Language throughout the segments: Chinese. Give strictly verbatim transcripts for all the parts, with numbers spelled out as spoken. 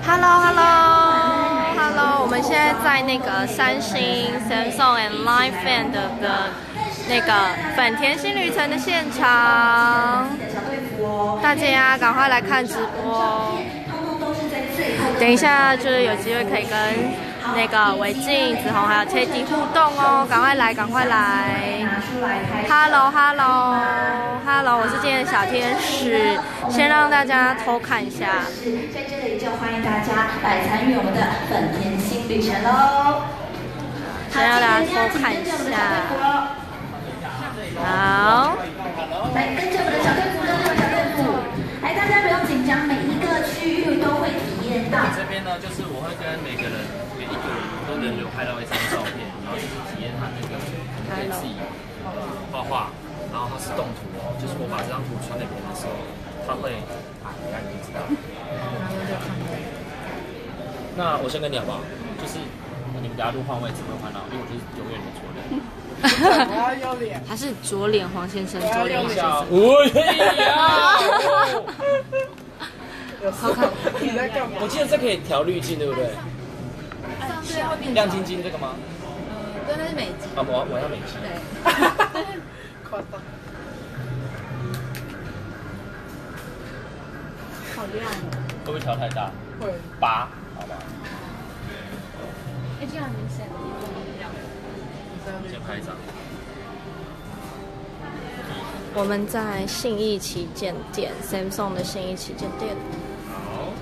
Hello Hello Hello， 我们现在在那个三星 Samsung and Line Fan 的的那个本田新旅程的现场，大家赶快来看直播。等一下就是有机会可以跟那个韦静、子红还有 Teddy 互动哦，赶快来，赶快来 ！Hello Hello Hello， 我是今天的小天使，先让大家偷看一下。 在这里就欢迎大家来参与我们的本田新旅程喽！ 先让大家偷看一下。好， 来跟着我们的小队服，跟着小队服，来大家不用紧张，每一个区域都会体验到。 这边呢，就是我会跟每个人每一个人都轮流拍到一张照片，然后就是体验他那个可以自己画画，然后它是动图哦，就是我把这张图传给别人的时候，他会啊，你看你就知道。那我先跟你好不好？就是你们等下录换位置会换到，因为我就是永远的左脸。 他是左脸黄先生，左脸黄先生。好看。 我记得这可以调滤镜，对不对？亮晶晶这个吗？ 对，那是美肌。 啊，我我要美肌。 对。夸张。好亮哦。 会不会调太大？ 会。 八，好吧。 哎，这样很明显。 先拍一张。 我们在信义旗舰店 ，Samsung 的信义旗舰店。 好。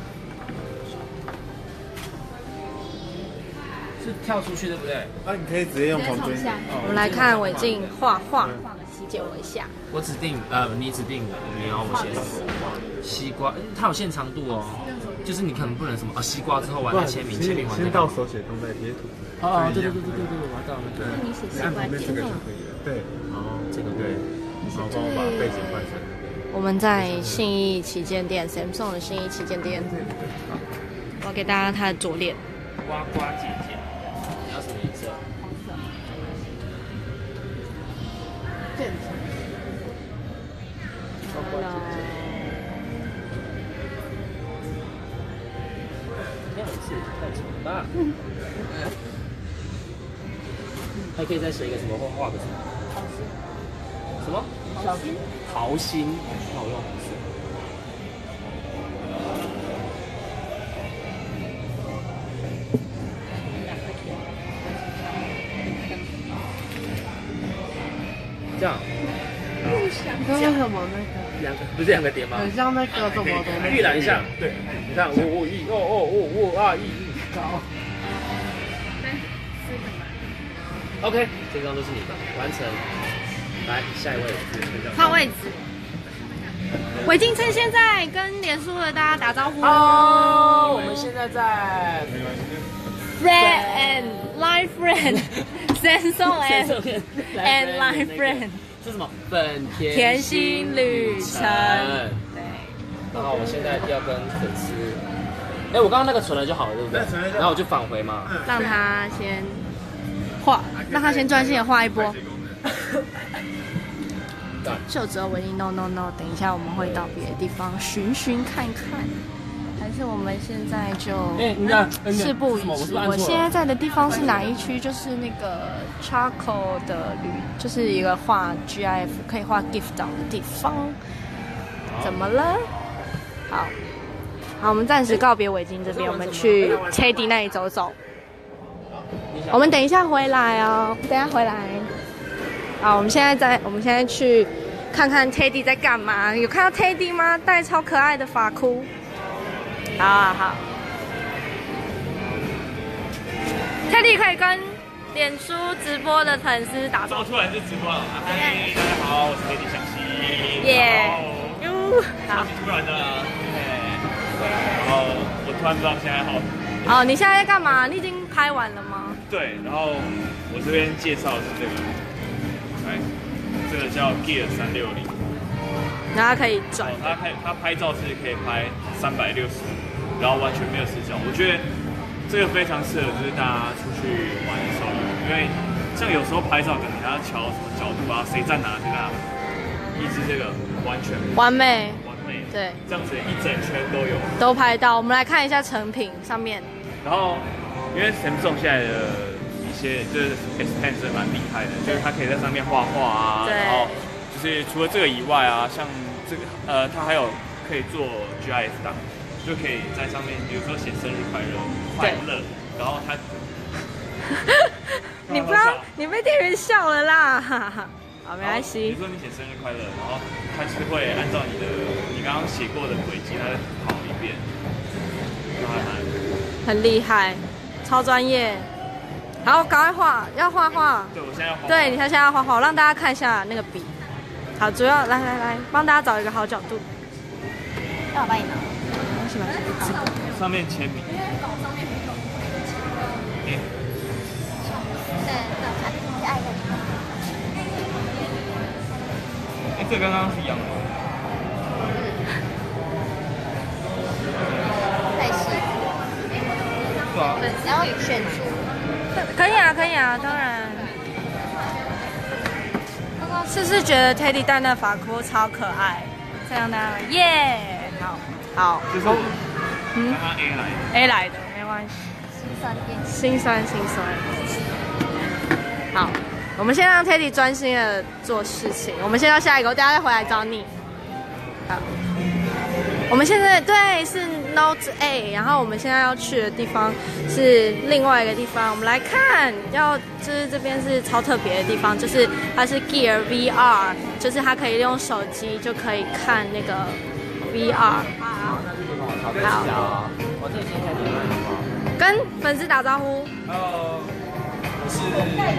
是跳出去对不对？ 啊，你可以直接用黄针。 我们来看韦静画画，借我一下。 我指定呃，你指定你要我先西瓜，它有限长度哦，就是你可能不能什么啊，西瓜之后完了签名，签名完先到手写动态贴图。 哦，对对对对对对，我要到那个。 你写西按瓜旁边这个就可以了。对，哦，这个对，然后帮我把背景换成那个。 我们在信义旗舰店 ，Samsung 的信义旗舰店。我要给大家他的左脸。 呱呱姐姐，你要什么颜色？ 红色。渐层。 呱呱姐姐。这样是太丑了吧？还可以再写一个什么，或画个什么？ 好心。 什么？ 好心。 桃心，那我用红色。这样。 那是什么那个？ 两个不是两个点吗？ 很像那个怎么的？ 预览一下。对，你看，我我一哦哦哦哦啊一一高。OK， 这张都是你的，完成。来，下一位， 换位置。韦静趁现在跟脸书的大家打招呼。 哦，我们现在在 Friend and Line Friend Samsung and and Line Friend 是什么？本田甜心旅程。对。 然后我现在要跟粉丝，哎，我刚刚那个存了就好了，对不对？然后我就返回嘛， 让他先画，让他先专心的画一波。就只有唯一 no no no， 等一下我们会到别的地方寻寻看看，还是我们现在就事不宜迟。我现在在的地方是哪一区？就是那个 Charcoal 的旅，就是一个画 G I F 可以画 gift 档的地方。怎么了？好，好，我们暂时告别韦金这边，我们去 Teddy 那里走走。我们等一下回来哦，等一下回来。好，我们现在在，我们现在去看看 Teddy 在干嘛？有看到 Teddy 吗？戴超可爱的发箍。好好好 ，Teddy 可以跟脸书直播的粉丝打招呼。 突然就直播了，嗨，大家好，我是 Teddy 小溪。 耶，哟，好， 突然的，然后我突然不知道现在好。 哦，你现在在干嘛？你已经拍完了吗？ 对，然后我这边介绍的是这个。这个叫 Gear 三六零， 然后它可以转， 它拍它拍照是可以拍三百六十，然后完全没有死角。我觉得这个非常适合就是大家出去玩的时候用，因为像有时候拍照可能还要调什么角度啊，谁站哪谁站哪，一支这个完全完美， 完美， 美， 对， 这样子一整圈都有， 都拍到。我们来看一下成品上面。 然后因为 Samsung 现在的一些就是 S Pen 是蛮厉害的，就是它可以在上面画画啊，然后就是除了这个以外啊，像这个呃，它还有可以做 G I F 档，就可以在上面，比如说写生日快乐、快乐，然后它。 你不要，你被店员笑了啦！好，没关系。 比如说你写生日快乐，然后它是会按照你的你刚刚写过的轨迹，它再跑一遍，那还蛮很厉害，超专业。好，赶快画，要画画。 对，我现在要画。 对，你现在要画画，我让大家看一下那个笔。好，主要来来来，帮大家找一个好角度。 要我帮你拿。 什么？ 上面签名。哎，这刚刚是一样的。 太细。 对啊。 然后选出。 可以啊，可以啊，当然。是不是觉得 Teddy 戴那发箍超可爱？这样的，耶！好，好。 这是嗯，刚刚 A 来的。 A 来的，没关系。 心酸变心酸，心酸。好。我们先让 Teddy 专心的做事情。我们先到下一个，我等下再回来找你。好，我们现在对是 Note A， 然后我们现在要去的地方是另外一个地方。我们来看，要就是这边是超特别的地方，就是它是 Gear V R， 就是它可以用手机就可以看那个 V R。好，好，我这里先开电话好不好？跟粉丝打招呼。 Hello，我是。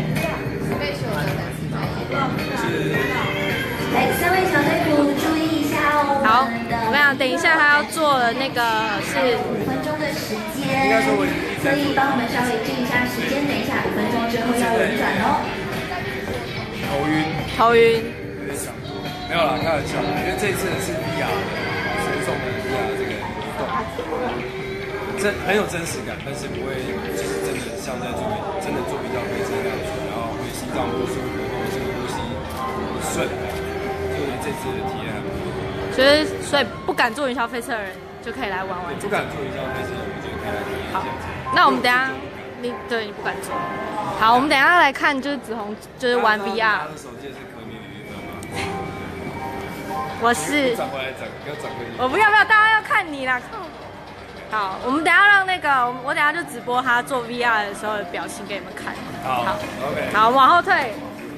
来，三位小队服注意一下哦。 好，我跟你讲，等一下他要做的那个是五分钟的时间，所以帮我们稍微记一下时间，等一下五分钟之后要轮转哦。 头晕， 头晕， 有点想吐，没有啦，开玩笑，因为这次是 V R 的，神送的 V R 这个移动，真很有真实感，但是不会就是真的像在做真的做比较飞车那样子，然后会心脏不舒服，或者是呼吸不顺，所以这次的体验还不错。 所以所以不敢坐云霄飞车的人就可以来玩玩。 不敢坐云霄飞车，我觉得可以来体验一下。 好，那我们等一下，你对你不敢坐。好，我们等一下来看，就是子红就是玩 V R。 他的手机是可米李玉芬吗？ 我是。 转回来转，不要转回去。 我不要不要，大家要看你啦。好，我们等一下让那个我等一下就直播他做 V R 的时候的表情给你们看。 好，好 ，OK。 好，往后退。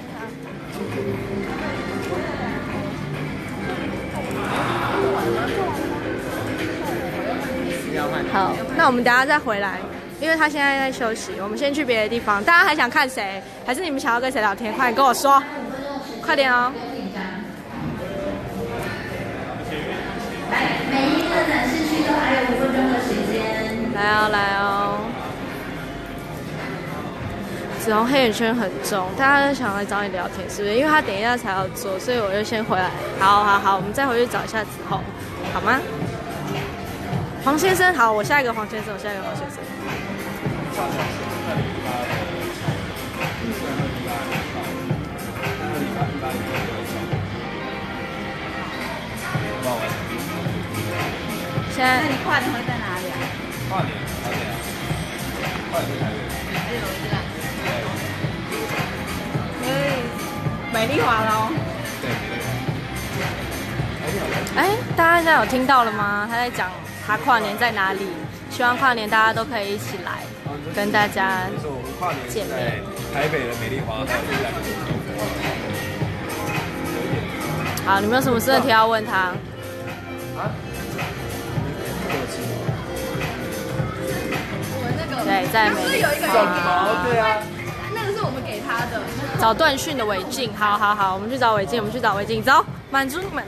好，那我们等一下再回来，因为他现在在休息。我们先去别的地方。大家还想看谁？还是你们想要跟谁聊天？快点跟我说，快点哦！ 来，每一个展示区都还有五分钟的时间。 来哦，来哦！子红黑眼圈很重，大家都想来找你聊天，是不是？因为他等一下才要做，所以我就先回来。好好好，我们再回去找一下子红，好吗？黄先生，好，我下一个黄先生，我下一个黄先生。现在那你跨年会在哪里啊？ 跨年，台北啊，跨年台北。 还有一个。对，美丽华喽。 对，美丽华。哎，大家现在有听到了吗？他在讲他跨年在哪里，希望跨年大家都可以一起来，跟大家见面。 台北的美丽华，还有这两个地方。 好，你们有什么问题要问他？ 啊？ 对，在美丽华。 对啊，那个是我们给他的。 找段讯的违禁，好好好，我们去找违禁，我们去找违禁，走，满足你们。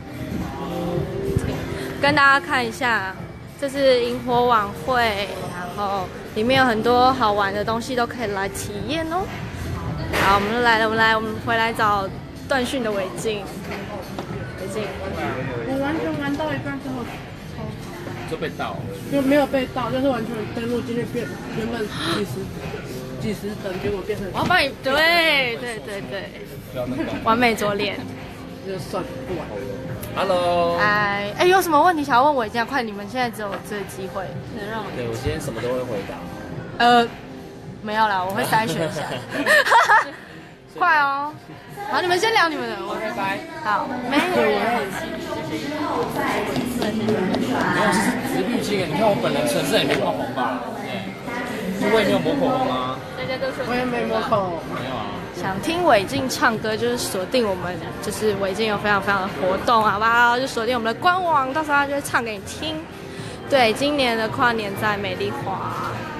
跟大家看一下，这是萤火晚会，然后里面有很多好玩的东西都可以来体验哦。好，我们来了，我们来，我们回来找段讯的违禁。违禁。 我完全玩到一半之后。 就被盗了， 就没有被盗，就是完全登录进去变原本几十几十等，结果变成我要帮你，对对对对，完美左脸， 就算不玩。 Hello。 哎哎，有什么问题想要问我？这样快，你们现在只有这个机会，能让我。 对我今天什么都会回答。 呃，没有啦，我会筛选一下。快哦！好，你们先聊你们的，我拜拜。好，没有。 没有，是只是滤镜。你看我本人唇色也没画红吧？对，我也没有抹口红啊。 大家都说我也没抹口红。 没有啊。 想听伟晋唱歌，就是锁定我们，就是伟晋有非常非常的活动，好不好？就锁定我们的官网，到时候他就会唱给你听。对，今年的跨年在美丽华。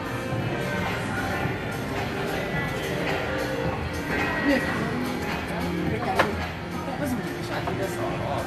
越长越高。为什么你们喜欢听这首？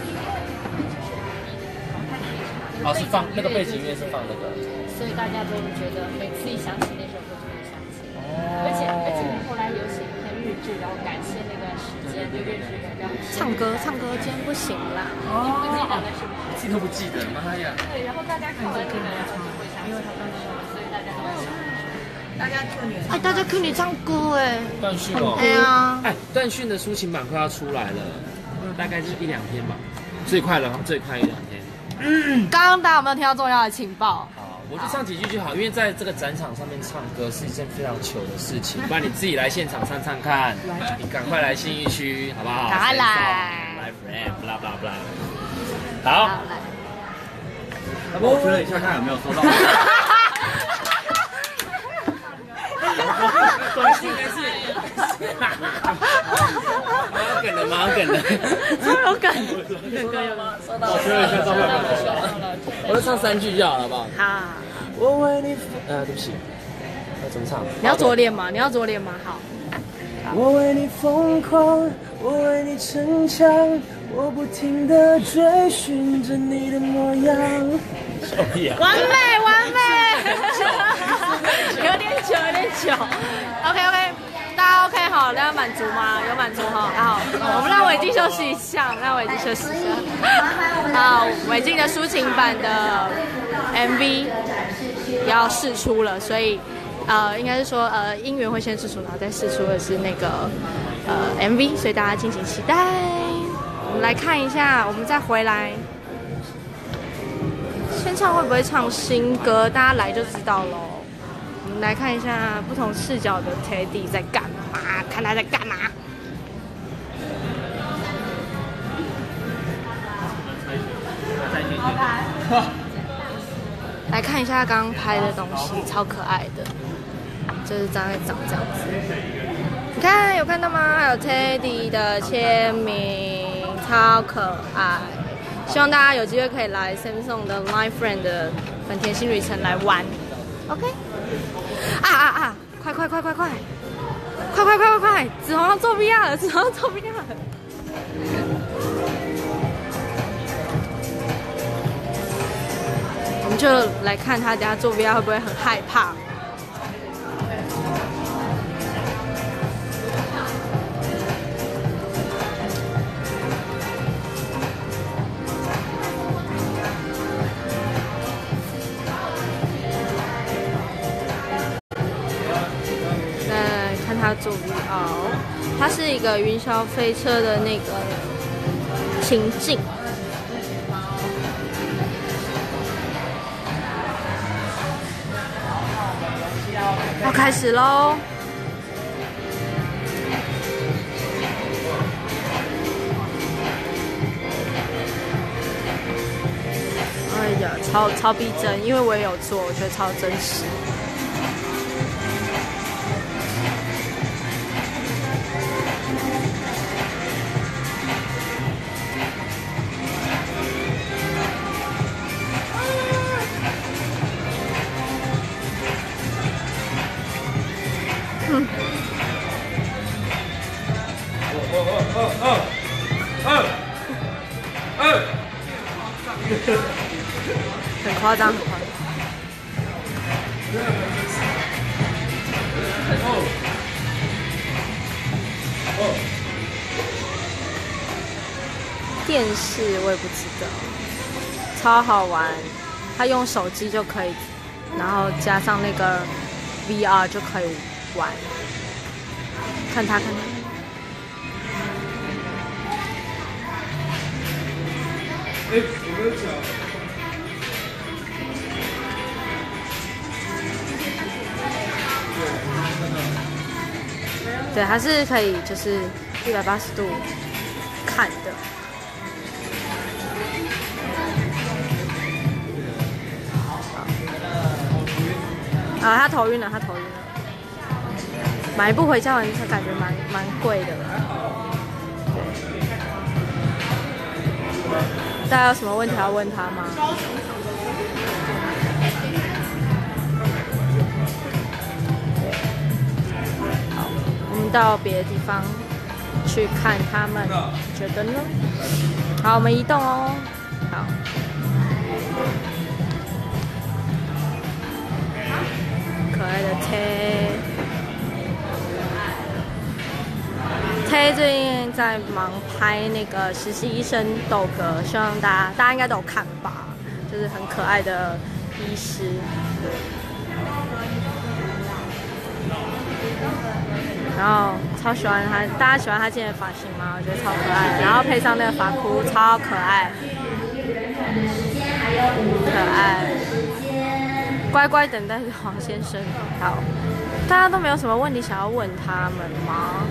哦，是放那个背景音乐是放那个， 所以大家都觉得每次一想起那首歌就会想起，而且而且后来有写一篇日志，然后感谢那段时间的日志让唱歌唱歌今天不行啦， 你不记得了是吗？ 自己都不记得，妈呀！ 对，然后大家看完这个然后就会想起，所以大家都会想。大家 Q 你， 哎，大家 Q 你唱歌哎， 段讯哦， 哎呀， 哎，段讯的抒情版快要出来了，大概就是一两天吧，最快了，最快一两天。 嗯，刚刚大家有没有听到重要的情报？ 好，我就唱几句就好，因为在这个展场上面唱歌是一件非常糗的事情，不然你自己来现场唱唱看，你赶快来信义区好不好？ 赶快来 ，My friend，blah blah blah。好， 来， 要不我确认一下看有没有收到。 应该是，蛮有梗的，蛮有梗的， 超有梗，梗哥有吗？ 收到了，我确认一下照片有没有收到。我就唱三句就好了，好不好？ 好。 我为你，呃，对不起，要怎么唱？ 你要左脸吗？你要左脸吗？好。 我为你疯狂，我为你逞强，我不停地追寻着你的模样。 完美，完美，有点久，有点久。OK OK， 大家 OK 好，大家满足吗？有满足哈。好，我们让伟晋休息一下，让伟晋休息一下。好，伟晋的抒情版的 M V 要释出了，所以呃，应该是说呃，音源会先释出，然后再释出的是那个呃 M V， 所以大家敬请期待。我们来看一下，我们再回来。先唱会不会唱新歌，大家来就知道喽。我们来看一下不同视角的 Teddy 在干嘛，看他在干嘛。来看一下刚刚拍的东西，超可爱的，就是大概长这样子。你看有看到吗？还有 Teddy 的签名，超可爱。希望大家有机会可以来 Samsung 的 Line Friend 的本田新旅程来玩 ，OK？ 啊啊啊！快快快快快！快快快快快！子豪要做 V R 了，子豪要做 V R 了。我们就来看他等下做 V R 会不会很害怕。他做 V R， 它是一个云霄飞车的那个情境。要开始喽！哎呀，超超逼真，因为我也有做，我觉得超真实。很夸张，很夸张。电视我也不知道，超好玩。他用手机就可以，然后加上那个 V R 就可以玩。看他，看他。 哎，我没有讲。 对，它是可以就是一百八十度看的。啊，他头晕了，他头晕了。买一部回家玩车感觉蛮蛮贵的了。对。大家有什么问题要问他吗？好，我们到别的地方去看他们，觉得呢？好，我们移动哦。好。可爱的 Tay，Tay 最近在忙拍那个实习医生豆哥，希望大家大家应该都有看吧，就是很可爱的医师。然后超喜欢他，大家喜欢他今天的发型吗？我觉得超可爱，然后配上那个发箍，超可爱，可爱。乖乖等待着黄先生。好，大家都没有什么问题想要问他们吗？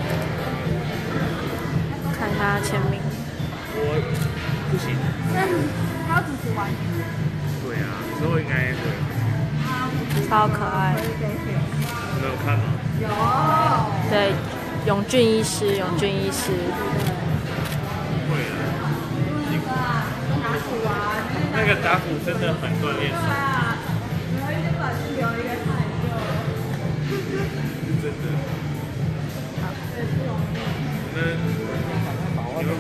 看一下签名。 我不行。 那他要主持完。 对啊，之后应该会。 超可爱。 你有看吗？ 有。对，永俊医师，永俊医师。 会啊。那个打鼓真的很锻炼手。真的。我们你们画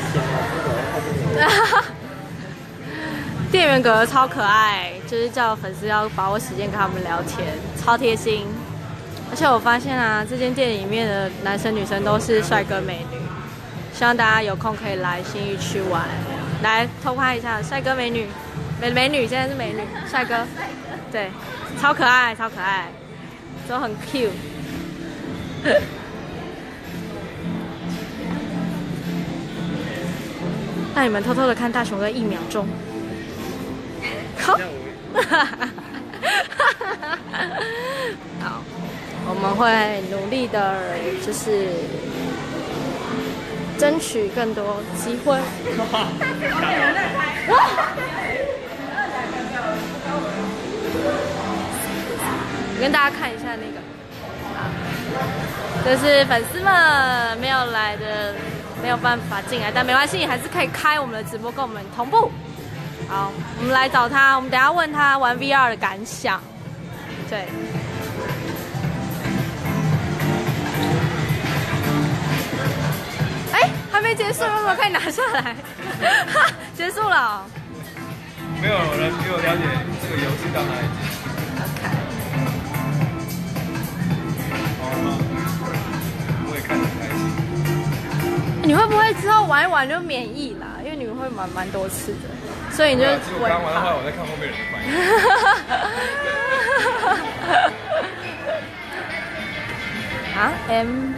画。店员哥哥超可爱，就是叫粉丝要把握时间跟他们聊天，超贴心。而且我发现啊，这间店里面的男生女生都是帅哥美女，希望大家有空可以来信义区玩，来偷拍一下帅哥美女，美美女现在是美女，帅哥，对，超可爱，超可爱，都很 cute。让你们偷偷的看大雄哥一秒钟。好，好，我们会努力的，就是争取更多机会。我跟大家看一下那个，就是粉丝们没有来的，没有办法进来，但没关系，还是可以开我们的直播跟我们同步。好，我们来找他，我们等一下问他玩 V R 的感想。对。哎，还没结束，有没有可以拿下来？结束了、哦。 没有人给我了解这个游戏到哪里去。 OK。 好了，我也看得很开心。 你会不会之后玩一玩就免疫啦？因为你们会玩蛮多次的。所以你就其实我刚玩的话，我在看后面人的反应。 啊 ，M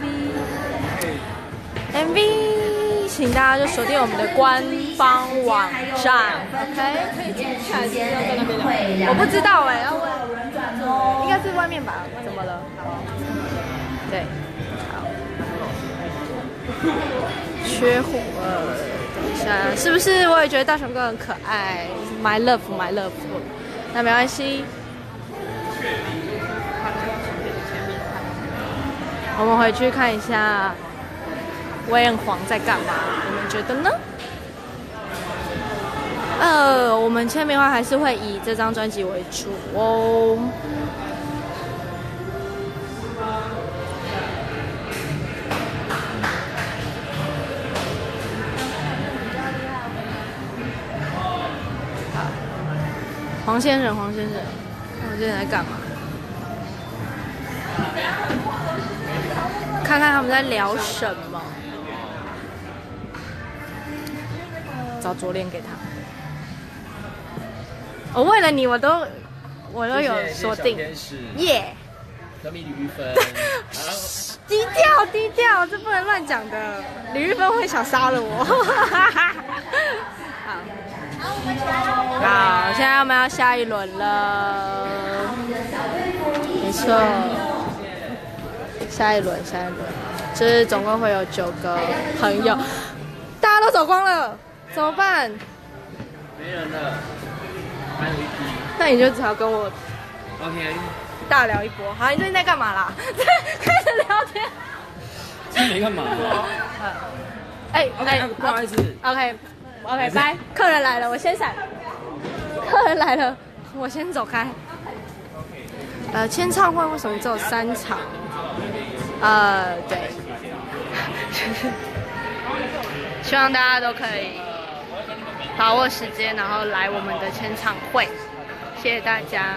V，M V， 请大家就锁定我们的官方网站 ，OK？ 可以进去还是要在那边聊？我不知道哎、欸，要问，应该是外面吧？怎么了？对，好，缺火了。是不是我也觉得大雄哥很可爱 ？My love, my love。那没关系，我们回去看一下威恩皇在干嘛，你们觉得呢？呃，我们签名会还是会以这张专辑为主哦。黄先生，黄先生，黄先生在干嘛？看看他们在聊什么。找左脸给他。我、哦、为了你，我都我都有锁定。耶！ 科米李玉芬。 低调低调，这不能乱讲的。李玉芬会想杀了我。好， 好，我们起来了。 好，现在我们要下一轮了。没错，下一轮，下一轮，就是总共会有九个朋友，大家都走光了，怎么办？ 没人了，还有一批。 那你就只好跟我 OK。 大聊一波。好，你最近在干嘛啦？开始聊天。 今天没干嘛？ 哎哎，不好意思。 OK OK， 拜。客人来了，我先闪。客人来了，我先走开。呃，签唱会为什么只有三场？呃，对，希望大家都可以把握时间，然后来我们的签唱会。谢谢大家。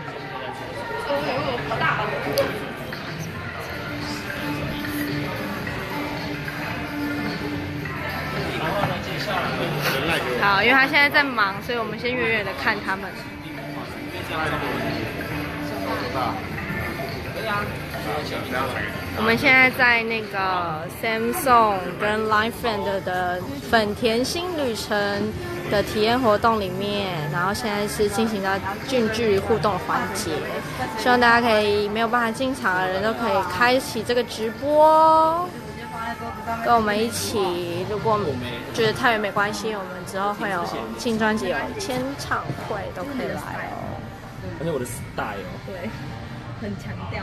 好大。好，因为他现在在忙，所以我们先远远的看他们。我们现在在那个 Samsung 跟 Line Friend 的本田新旅程的体验活动里面，然后现在是进行到近距离互动的环节，希望大家可以没有办法进场的人都可以开启这个直播，跟我们一起。如果觉得太远没关系，我们之后会有新专辑有签唱会都可以来哦。 而且我的 style 对，很强调。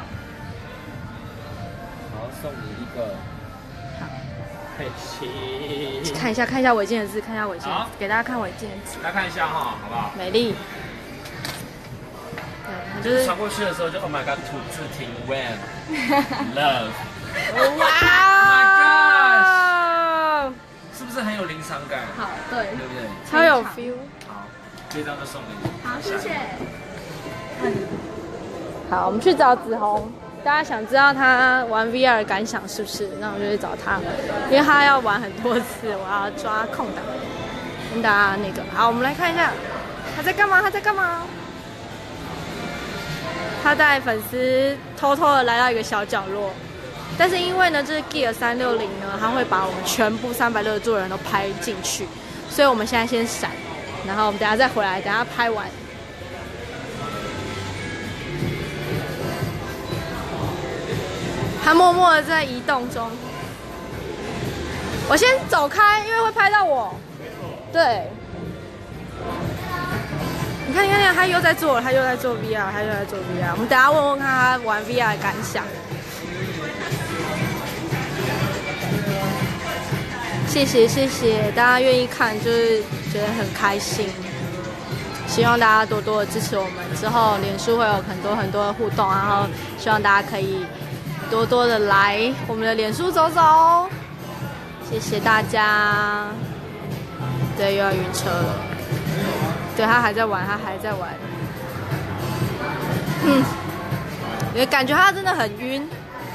好，送你一个。 好。 佩奇。 看一下，看一下违禁的字，看一下违禁，给大家看违禁的字。 大家看一下哈，好不好？ 美丽。对，就是传过去的时候就 Oh my God， 吐字停 When Love。 哇 ！Oh my gosh！ 是不是很有临场感？ 好，对， 对不对？ 超有 feel。 好，这张就送给你。 好，谢谢。 好，我们去找子红。大家想知道他玩 V R 的感想是不是？那我就去找他，因为他要玩很多次，我要抓空档跟大家那个。好，我们来看一下他在干嘛？他在干嘛？他带粉丝偷偷的来到一个小角落，但是因为呢，这是 Gear 三六零呢，他会把我们全部三百六十度的人都拍进去，所以我们现在先闪，然后我们等下再回来，等下拍完。他默默的在移动中，我先走开，因为会拍到我。对，你看，你看，你看，他又在做了，他又在做 V R， 他又在做 V R。我们等下问问看他玩 V R 的感想。谢谢谢谢，大家愿意看，就是觉得很开心。希望大家多多的支持我们，之后脸书会有很多很多的互动，然后希望大家可以多多的来我们的脸书走走，谢谢大家。对，又要晕车了。对，他还在玩，他还在玩。嗯，也感觉他真的很晕，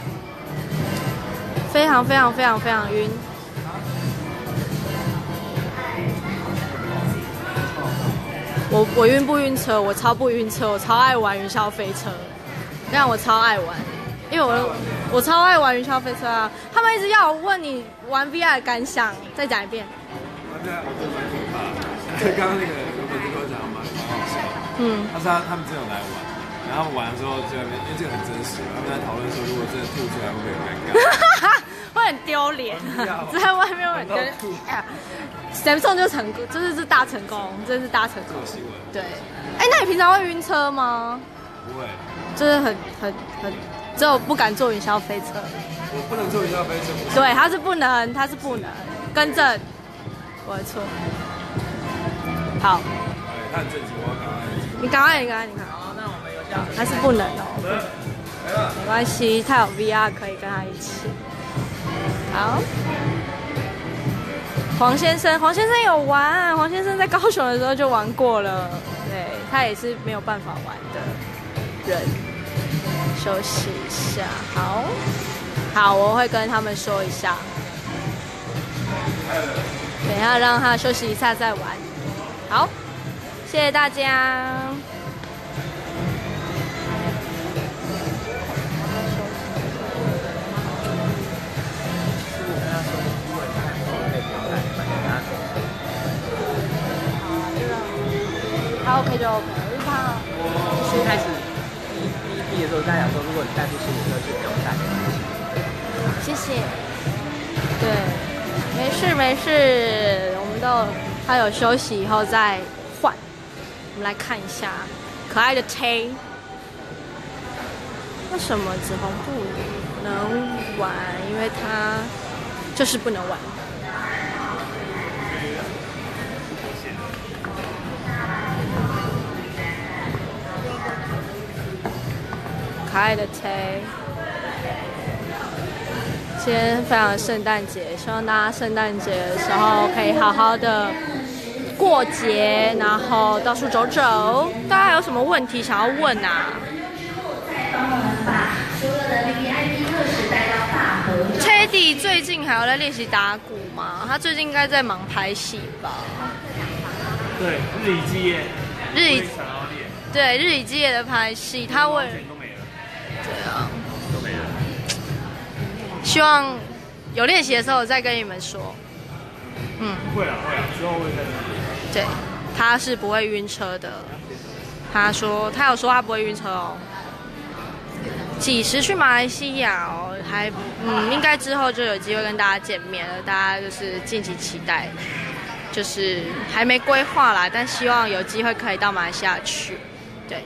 非常非常非常非常晕。我我晕不晕车？我超不晕车，我超爱玩云霄飞车，让我超爱玩。因为我我超爱玩云霄飞车啊！他们一直要我问你玩 V R 的感想，再讲一遍。 我觉得我觉得蛮可怕的。刚刚那个有粉丝跟我讲蛮蛮好笑。嗯。他说他他们真的有来玩，然后他们玩的时候就在那边，因为这个很真实，他们在讨论说，如果真的吐出来会不会很尴尬？ 会很丢脸，在外面会很丢脸。Samsung 就成功，这是大成功，这是大成功。对。哎，那你平常会晕车吗？ 不会。 就是很很很。只有不敢坐云霄飞车， 我不能坐云霄飞车。 对，他是不能，他是不能，更正，我的错。好。 他很正经，我赶快。 你赶快，你赶快，你看。 好，那我们有这样。 他是不能哦。没关系，他有 V R 可以跟他一起。好。黄先生，黄先生有玩，黄先生在高雄的时候就玩过了，对他也是没有办法玩的人。休息一下，好，好，我会跟他们说一下，等一下让他休息一下再玩。好，谢谢大家。 一开始第一批的时候，大家讲说，如果你带出行李车就不用带。 谢谢。对，没事没事，我们都他有休息以后再换。我们来看一下可爱的 Tay， 为什么紫红不能玩？因为他就是不能玩。可爱的 Tay。今天非常圣诞节，希望大家圣诞节的时候可以好好的过节，然后到处走走。大家有什么问题想要问啊？ 帮我们把所有的 V V I P 特使带到大河。 Teddy 最近还有在练习打鼓吗？他最近应该在忙拍戏吧？ 对，日以继夜， 日以想要练， 对日以继夜的拍戏，他为都没了， 对啊， 都没了。 希望有练习的时候再跟你们说。嗯， 会啊会啊，之后会再练。 对，他是不会晕车的。他说他有说他不会晕车哦。几时去马来西亚哦？还嗯，应该之后就有机会跟大家见面了，大家就是敬请期待。就是还没规划啦，但希望有机会可以到马来西亚去。对，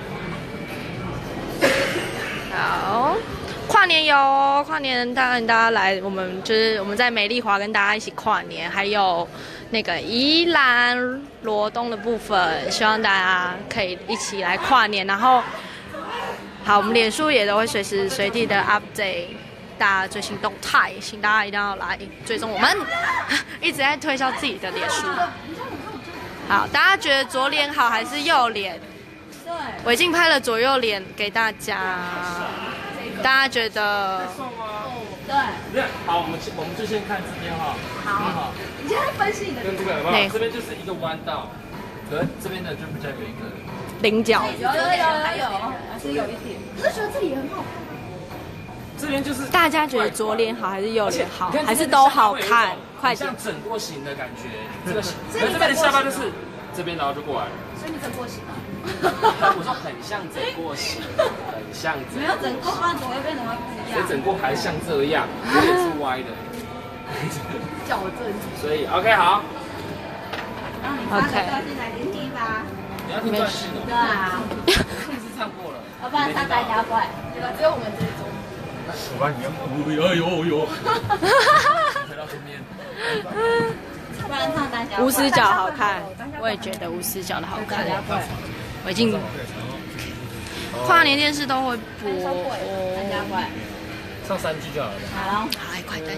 好。跨年有哦，跨年当然大家来，我们就是我们在美丽华跟大家一起跨年，还有那个宜兰罗东的部分，希望大家可以一起来跨年。然后，好，我们脸书也都会随时随地的 update 大家最新动态，请大家一定要来追踪我们，一直在推销自己的脸书。好，大家觉得左脸好还是右脸？对，我已经拍了左右脸给大家。大家觉得？ 对。好，我们我们就先看这边哈。好。 你现在分析你的。 跟这个有没有？这边就是一个弯道，可是这边的就比较有一个菱角。 有有有还有，还是有一点。我是觉得这里也很好看。 这边就是大家觉得左脸好还是右脸好，还是都好看？快点。 像整过型的感觉，这个可这边的下巴就是这边，然后就过来了。 所以你整过型啊？ 我说很像整过型，很像整。 没有整过，不然怎么会变成会不一样？ 所以整过还像这样，有点是歪的。 矫正。 所以 OK 好。 然后你发个段进来听听吧。 你要听段性哦。 对啊。 是不是唱过了？ 要不然唱大家怪，对吧？只有我们这一种。 我把你要，哎呦哎呦。回到前面。 不然唱大家怪。 无死角好看，我也觉得无死角的好看。我已经跨年电视都会播。 大家怪。 唱三句就好了。 好。 好，快点。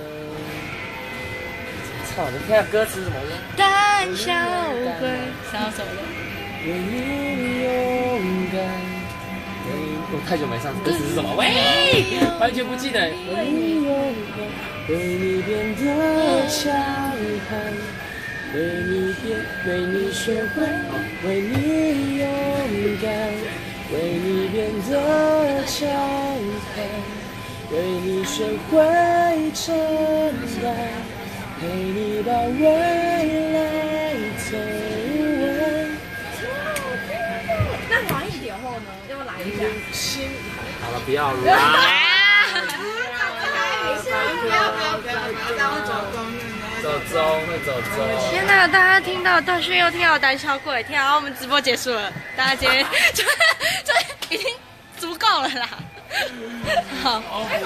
操！你看下歌词怎么了？ 胆小鬼，想要什么的？ 为你勇敢。我太久没唱，歌词是什么？喂，完全不记得。为你勇敢，为你变得强悍，为你变，为你学会，为你勇敢，为你变得强悍，为你学会承担。陪你把未来走完。 那软一点后呢？要不要来一下？ 好了，不要了。 不要不要不要，让我走光走中会走中。 天哪！大家听到段讯又听到胆小鬼，天啊！我们直播结束了，大家今天就就已经足够了啦。好，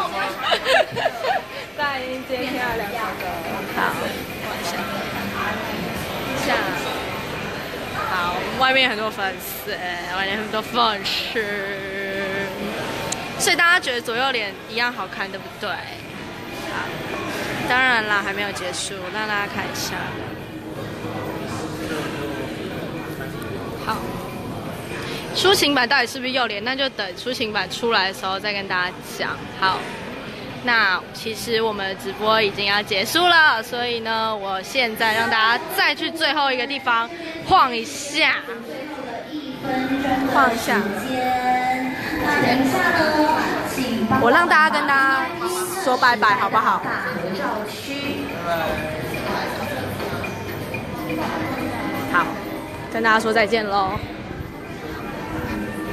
大家已经今天听到两首歌，好，往下，下，好，外面很多粉丝，外面很多粉丝，所以大家觉得左右脸一样好看，对不对？好，当然啦，还没有结束，让大家看一下。好。抒情版到底是不是右脸？那就等抒情版出来的时候再跟大家讲。好，那其实我们的直播已经要结束了，所以呢，我现在让大家再去最后一个地方晃一下，晃一下。我让大家跟大家说拜拜，好不好？好，跟大家说再见喽。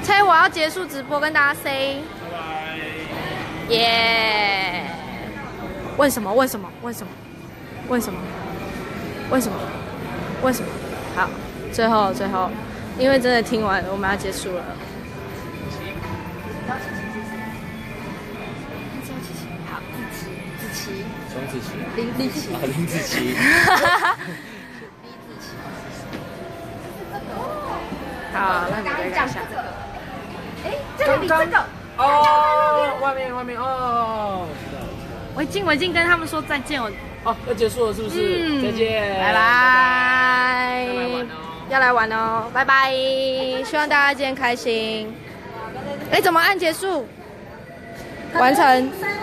猜我要结束直播，跟大家 say， 拜拜。 耶！为什么？为什么？为什么？为什么？为什么？为什么？好，最后最后，因为真的听完了，我们要结束了。好，子琪，子琪， 熊子琪， 林子琪， 啊，林子琪。 好，那你再看一下。 哎，这个比这个。 哦，外面外面哦，我知道。 我已经我已经跟他们说再见，我哦，要结束了是不是？ 嗯， 再见， 拜拜。 要来玩哦， 要来玩哦，拜拜。希望大家今天开心。哎，怎么按结束？完成。